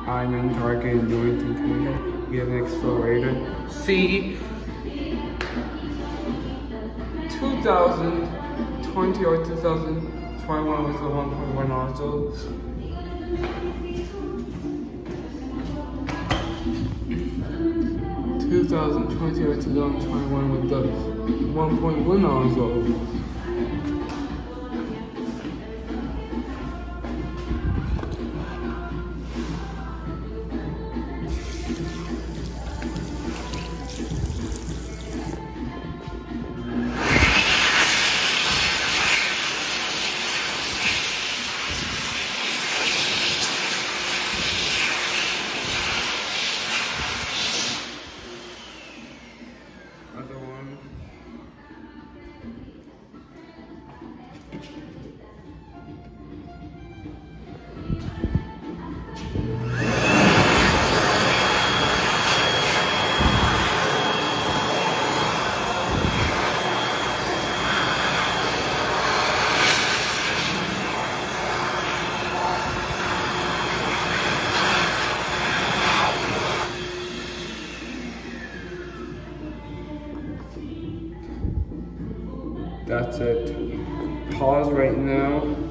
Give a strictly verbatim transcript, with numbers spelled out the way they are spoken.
I'm in Target in Newington, Canada. We have an Xlerator. C two thousand twenty or two thousand twenty-one with a one point one nozzle. two thousand twenty or two thousand twenty-one with the one point one nozzle. Other one. That's it. Pause right now.